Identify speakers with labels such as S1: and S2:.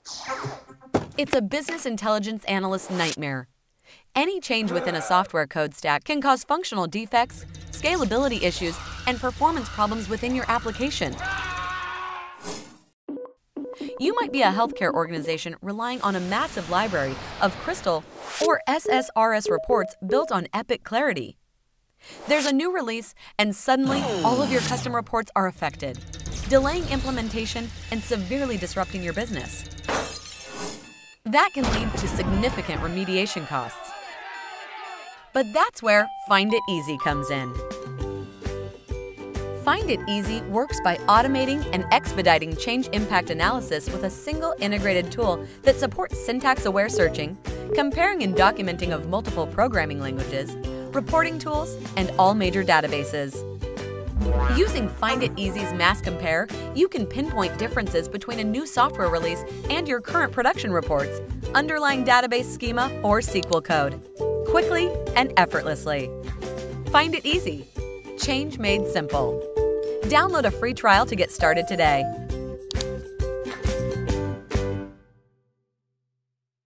S1: It's a business intelligence analyst nightmare. Any change within a software code stack can cause functional defects, scalability issues, and performance problems within your application. You might be a healthcare organization relying on a massive library of Crystal or SSRS reports built on Epic Clarity. There's a new release, and suddenly all of your custom reports are affected, delaying implementation and severely disrupting your business. That can lead to significant remediation costs. But that's where Find It Easy comes in. Find It Easy works by automating and expediting change impact analysis with a single integrated tool that supports syntax-aware searching, comparing and documenting of multiple programming languages, reporting tools, and all major databases. Using Find It Easy's Mass Compare, you can pinpoint differences between a new software release and your current production reports, underlying database schema, or SQL code, quickly and effortlessly. Find It Easy. Change made simple. Download a free trial to get started today.